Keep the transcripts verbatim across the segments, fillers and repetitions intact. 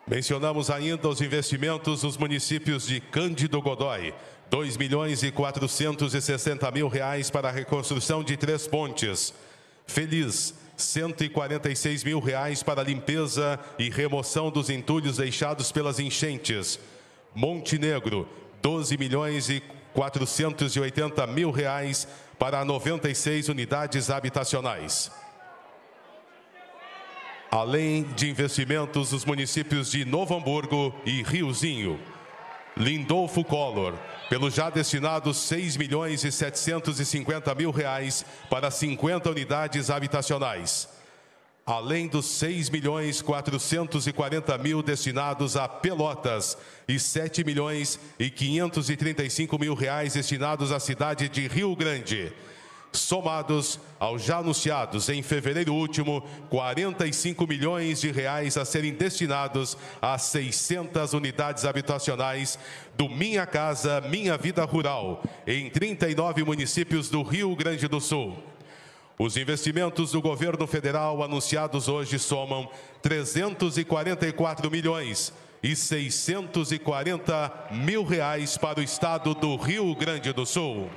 Mencionamos ainda os investimentos dos municípios de Cândido Godói, dois milhões e quatrocentos e sessenta mil reais para a reconstrução de três pontes. Feliz, cento e quarenta e seis mil reais para a limpeza e remoção dos entulhos deixados pelas enchentes. Montenegro, doze milhões e quatrocentos e oitenta mil reais para noventa e seis unidades habitacionais. Além de investimentos dos municípios de Novo Hamburgo e Riozinho. Lindolfo Collor, pelo já destinado seis milhões e setecentos e cinquenta mil reais para cinquenta unidades habitacionais. Além dos seis milhões quatrocentos e quarenta mil destinados a Pelotas e sete milhões e quinhentos e trinta e cinco mil reais destinados à cidade de Rio Grande. Somados aos já anunciados em fevereiro último, quarenta e cinco milhões de reais a serem destinados a seiscentas unidades habitacionais do Minha Casa Minha Vida Rural, em trinta e nove municípios do Rio Grande do Sul. Os investimentos do governo federal anunciados hoje somam trezentos e quarenta e quatro milhões e seiscentos e quarenta mil reais para o estado do Rio Grande do Sul.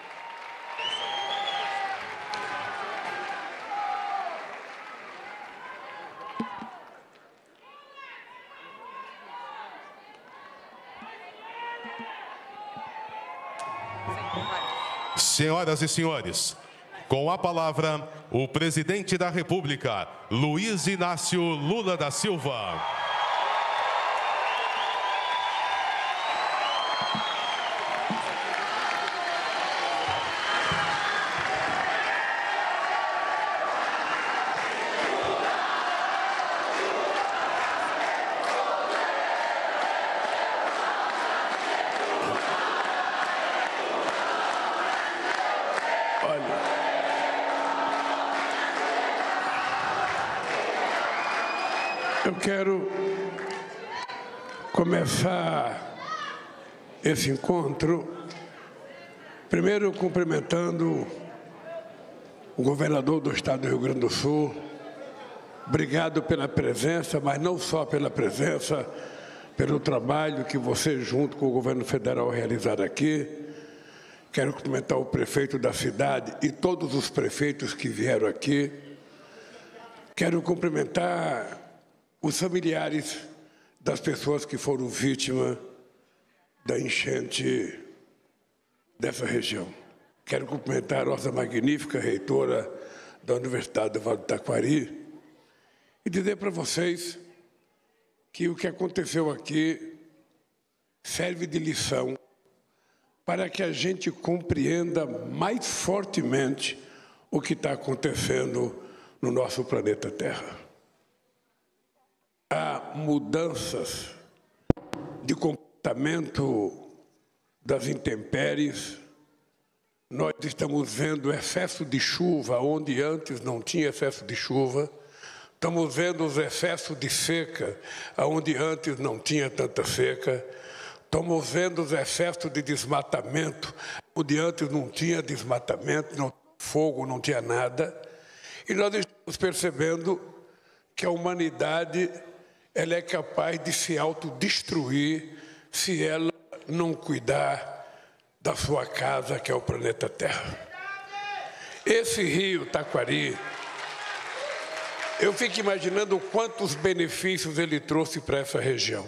Senhoras e senhores, com a palavra, o presidente da República, Luiz Inácio Lula da Silva. Eu quero começar esse encontro, primeiro cumprimentando o governador do estado do Rio Grande do Sul. Obrigado pela presença, mas não só pela presença, pelo trabalho que você, junto com o governo federal, realizaram aqui. Quero cumprimentar o prefeito da cidade e todos os prefeitos que vieram aqui. Quero cumprimentar os familiares das pessoas que foram vítimas da enchente dessa região. Quero cumprimentar a nossa magnífica reitora da Universidade do Vale do Taquari e dizer para vocês que o que aconteceu aqui serve de lição para que a gente compreenda mais fortemente o que está acontecendo no nosso planeta Terra. Há mudanças de comportamento das intempéries. Nós estamos vendo excesso de chuva onde antes não tinha excesso de chuva. Estamos vendo os excessos de seca onde antes não tinha tanta seca. Estamos vendo os excessos de desmatamento onde antes não tinha desmatamento, não tinha fogo, não tinha nada. E nós estamos percebendo que a humanidade ela é capaz de se autodestruir se ela não cuidar da sua casa, que é o planeta Terra. Esse rio Taquari, eu fico imaginando quantos benefícios ele trouxe para essa região.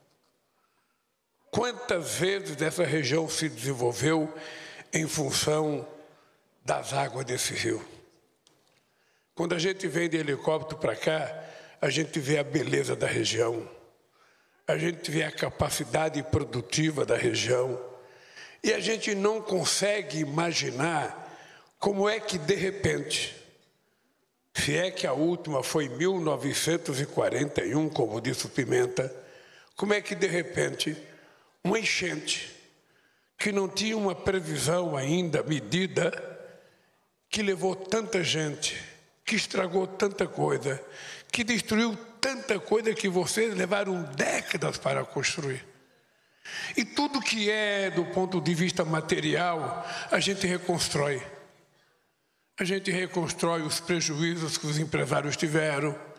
Quantas vezes essa região se desenvolveu em função das águas desse rio. Quando a gente vem de helicóptero para cá, a gente vê a beleza da região, a gente vê a capacidade produtiva da região e a gente não consegue imaginar como é que, de repente, se é que a última foi em mil novecentos e quarenta e um, como disse o Pimenta, como é que, de repente, uma enchente que não tinha uma previsão ainda medida, que levou tanta gente, que estragou tanta coisa, que destruiu tanta coisa que vocês levaram décadas para construir. E tudo que é do ponto de vista material, a gente reconstrói. A gente reconstrói os prejuízos que os empresários tiveram,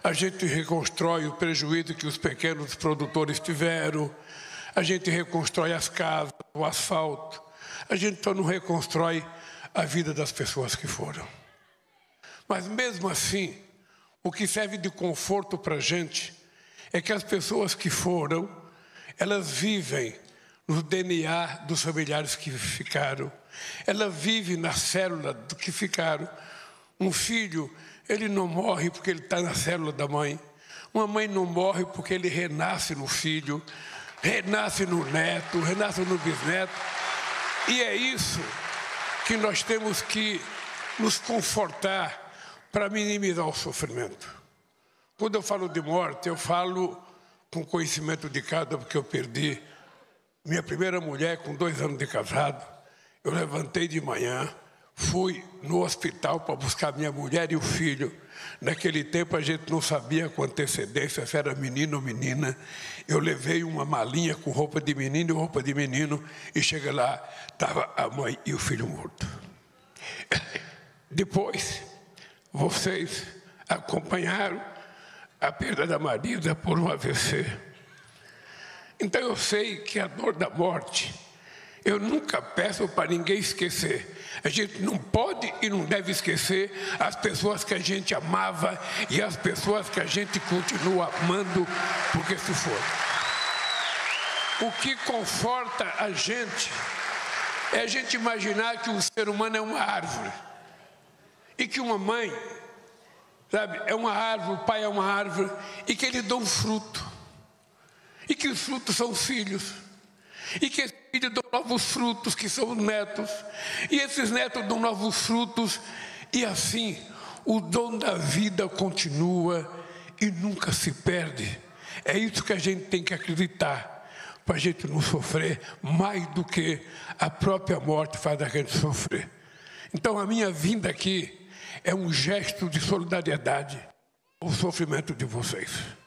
a gente reconstrói o prejuízo que os pequenos produtores tiveram, a gente reconstrói as casas, o asfalto, a gente só não reconstrói a vida das pessoas que foram. Mas mesmo assim, o que serve de conforto para a gente é que as pessoas que foram, elas vivem no D N A dos familiares que ficaram, elas vivem na célula do que ficaram. Um filho, ele não morre porque ele está na célula da mãe. Uma mãe não morre porque ele renasce no filho, renasce no neto, renasce no bisneto. E é isso que nós temos que nos confortar para minimizar o sofrimento. Quando eu falo de morte, eu falo com conhecimento de causa, porque eu perdi minha primeira mulher com dois anos de casado. Eu levantei de manhã, fui no hospital para buscar minha mulher e o filho. Naquele tempo a gente não sabia com antecedência se era menino ou menina. Eu levei uma malinha com roupa de menino e roupa de menino e cheguei lá, estava a mãe e o filho morto. Depois, vocês acompanharam a perda da Marisa por um A V C. Então eu sei que a dor da morte, eu nunca peço para ninguém esquecer. A gente não pode e não deve esquecer as pessoas que a gente amava e as pessoas que a gente continua amando, porque se for. O que conforta a gente é a gente imaginar que o ser humano é uma árvore e que uma mãe, sabe, é uma árvore, o pai é uma árvore e que eles dão fruto e que os frutos são filhos e que esses filhos dão novos frutos, que são os netos, e esses netos dão novos frutos, e assim o dom da vida continua e nunca se perde. É isso que a gente tem que acreditar, para a gente não sofrer mais do que a própria morte faz a gente sofrer. Então a minha vinda aqui é um gesto de solidariedade ao sofrimento de vocês.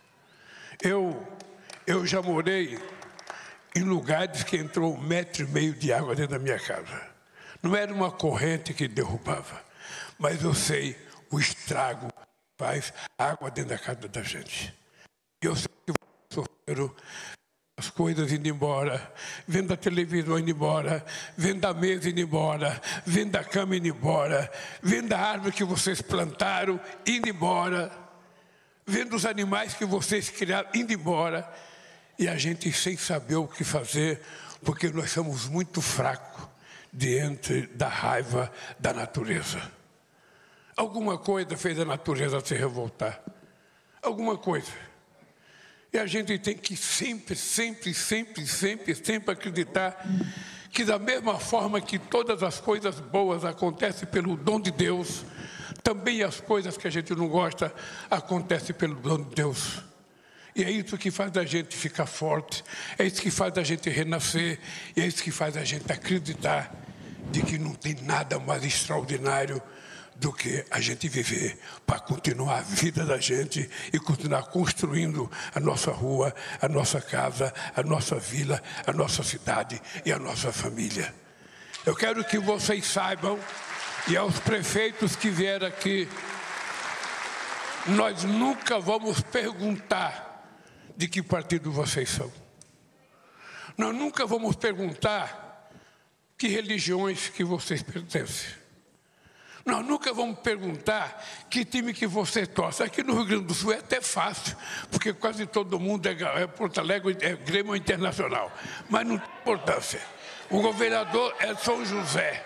Eu, eu já morei em lugares que entrou um metro e meio de água dentro da minha casa. Não era uma corrente que derrubava, mas eu sei o estrago que faz água dentro da casa da gente. E eu sei que vocês sofreram as coisas indo embora, vendo a televisão indo embora, vendo a mesa indo embora, vendo a cama indo embora, vendo a árvore que vocês plantaram indo embora, vendo os animais que vocês criaram indo embora, e a gente sem saber o que fazer, porque nós somos muito fracos diante da raiva da natureza. Alguma coisa fez a natureza se revoltar. Alguma coisa. E a gente tem que sempre, sempre, sempre, sempre, sempre acreditar que da mesma forma que todas as coisas boas acontecem pelo dom de Deus, também as coisas que a gente não gosta acontecem pelo dom de Deus. E é isso que faz a gente ficar forte, é isso que faz a gente renascer, e é isso que faz a gente acreditar de que não tem nada mais extraordinário do que a gente viver para continuar a vida da gente e continuar construindo a nossa rua, a nossa casa, a nossa vila, a nossa cidade e a nossa família. Eu quero que vocês saibam, e aos prefeitos que vieram aqui, nós nunca vamos perguntar de que partido vocês são. Nós nunca vamos perguntar que religiões que vocês pertencem. Nós nunca vamos perguntar que time que você torce. Aqui no Rio Grande do Sul é até fácil, porque quase todo mundo é, é Porto Alegre, é Grêmio Internacional. Mas não tem importância. O governador é São José.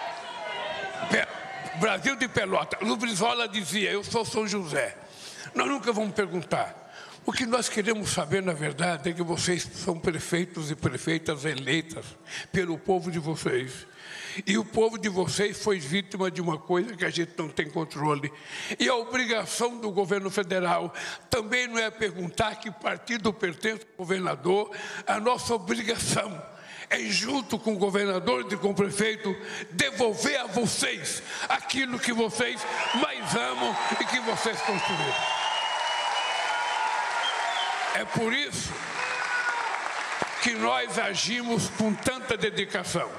Brasil de Pelota. Lubrizola dizia, eu sou São José. Nós nunca vamos perguntar. O que nós queremos saber, na verdade, é que vocês são prefeitos e prefeitas eleitas pelo povo de vocês. E o povo de vocês foi vítima de uma coisa que a gente não tem controle. E a obrigação do governo federal também não é perguntar que partido pertence ao governador. A nossa obrigação é, junto com o governador e com o prefeito, devolver a vocês aquilo que vocês mais amam e que vocês construíram. É por isso que nós agimos com tanta dedicação,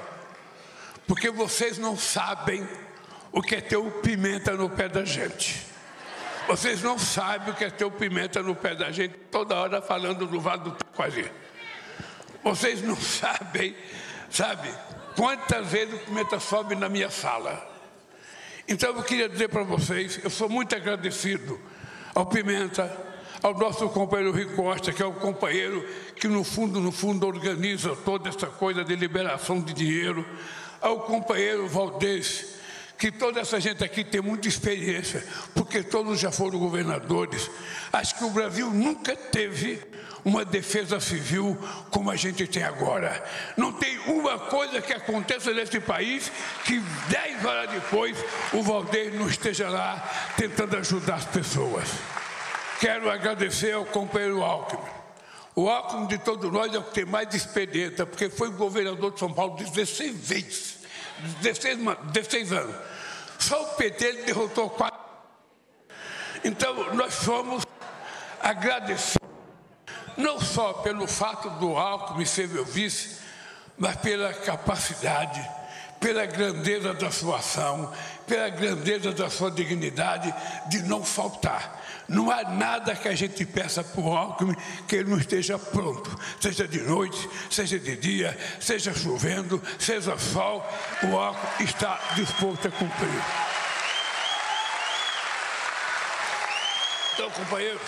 porque vocês não sabem o que é ter o pimenta no pé da gente. Vocês não sabem o que é ter o Pimenta no pé da gente toda hora falando do Vale do Taquari. Vocês não sabem, sabe, quantas vezes o Pimenta sobe na minha sala. Então eu queria dizer para vocês, eu sou muito agradecido ao Pimenta, ao nosso companheiro Rui Costa, que é o companheiro que no fundo, no fundo, organiza toda essa coisa de liberação de dinheiro, ao companheiro Valdez, que toda essa gente aqui tem muita experiência, porque todos já foram governadores. Acho que o Brasil nunca teve uma defesa civil como a gente tem agora. Não tem uma coisa que aconteça nesse país que dez horas depois o Valdez não esteja lá tentando ajudar as pessoas. Quero agradecer ao companheiro Alckmin. O Alckmin de todos nós é o que tem mais experiência, porque foi governador de São Paulo dezesseis vezes, dezesseis, dezesseis anos. Só o P T ele derrotou quatro. Então, nós somos agradecidos, não só pelo fato do Alckmin ser meu vice, mas pela capacidade, pela grandeza da sua ação, pela grandeza da sua dignidade de não faltar. Não há nada que a gente peça para o Alckmin que ele não esteja pronto, seja de noite, seja de dia, seja chovendo, seja sol, o Alckmin está disposto a cumprir. Então, companheiros,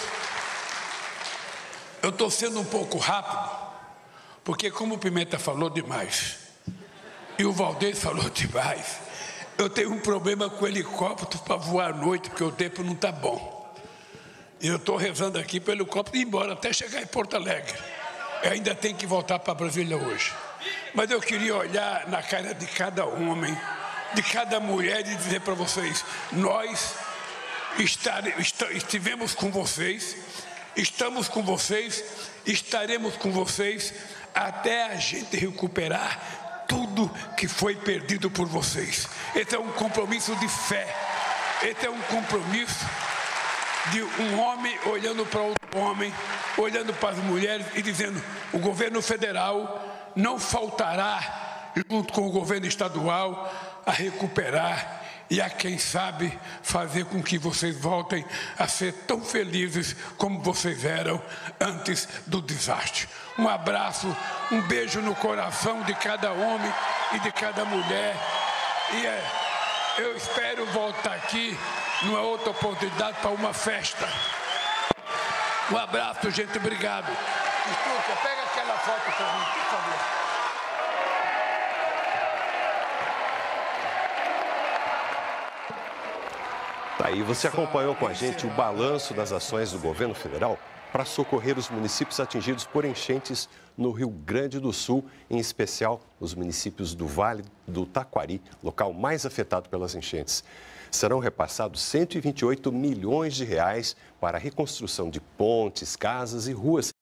eu estou sendo um pouco rápido, porque como o Pimenta falou demais, e o Valdez falou demais, eu tenho um problema com helicóptero para voar à noite, porque o tempo não está bom. E eu estou rezando aqui para o helicóptero ir embora até chegar em Porto Alegre. Eu ainda tenho que voltar para Brasília hoje. Mas eu queria olhar na cara de cada homem, de cada mulher e dizer para vocês, nós estare, est, estivemos com vocês, estamos com vocês, estaremos com vocês até a gente recuperar tudo que foi perdido por vocês. Esse é um compromisso de fé, esse é um compromisso de um homem olhando para outro homem, olhando para as mulheres e dizendo, o governo federal não faltará, junto com o governo estadual, a recuperar e a, quem sabe, fazer com que vocês voltem a ser tão felizes como vocês eram antes do desastre. Um abraço, um beijo no coração de cada homem e de cada mulher. E é, eu espero voltar aqui numa outra oportunidade para uma festa. Um abraço, gente. Obrigado. Desculpa, pega aquela foto para mim, por favor. Tá aí, você acompanhou com a gente o balanço das ações do governo federal para socorrer os municípios atingidos por enchentes no Rio Grande do Sul, em especial os municípios do Vale do Taquari, local mais afetado pelas enchentes. Serão repassados cento e vinte e oito milhões de reais para a reconstrução de pontes, casas e ruas